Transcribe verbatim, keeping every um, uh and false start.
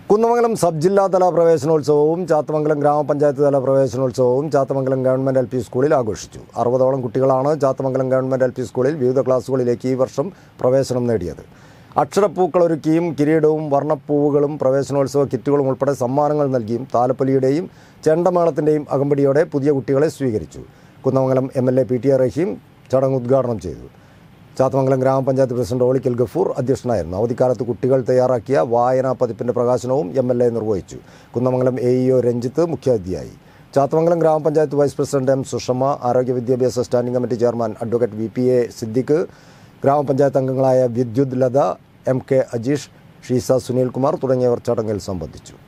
Kunnamangalam sub ജില്ലാതല പ്രവേശനോത്സവവും ചാത്തമംഗലം ഗ്രാമപഞ്ചായത്ത് തല പ്രവേശനോത്സവവും ചാത്തമംഗലം ഗവൺമെൻറ് എൽ പി സ്കൂളിൽ ആഘോഷിച്ചു. അറുപതോളം കുട്ടികളാണ് ചാത്തമംഗലം ഗവൺമെൻറ് എൽ പി സ്കൂളിൽ വിവിധ ക്ലാസുകളിലേക്ക് ഈ വർഷം പ്രവേശനം നേടിയത്. അക്ഷരപ്പൂക്കളൊരുക്കിയും കിരീടവും വർണ്ണപ്പൂവുകളും പ്രവേശനോത്സവ കിറ്റുകളും ഉൾപ്പെടെ സമ്മാനങ്ങൾ നൽകിയും താലപ്പൊലിയുടെയും ചെണ്ടമേളത്തിൻ്റെയും അകമ്പടിയോടെ പുതിയ കുട്ടികളെ സ്വീകരിച്ചു. Kunnamangalam M L A P T A Rahim ചടങ്ങ് ഉദ്ഘാടനം ചെയ്തു. ചാത്തമംഗലം ഗ്രാമപഞ്ചായത്ത് പ്രസിഡന്റ് ഓളിക്കൽ ഗഫൂർ അധ്യക്ഷനായിരുന്നു. അവധിക്കാലത്ത് കുട്ടികൾ തയ്യാറാക്കിയ വായനാ പതിപ്പിൻ്റെ പ്രകാശനവും എം എൽ എ നിർവഹിച്ചു. Kunnamangalam A E O Ranjith മുഖ്യാതിഥിയായി. ചാത്തമംഗലം ഗ്രാമപഞ്ചായത്ത് വൈസ് പ്രസിഡന്റ് എം സുഷമ, ആരോഗ്യ വിദ്യാഭ്യാസ standing committee chairman advocate V P A Siddique, ഗ്രാമപഞ്ചായത്ത് അംഗങ്ങളായ വിദ്യുത് ലത, എം കെ അജീഷ്, ഷീസ സുനിൽകുമാർ തുടങ്ങിയവർ ചടങ്ങിൽ സംബന്ധിച്ചു.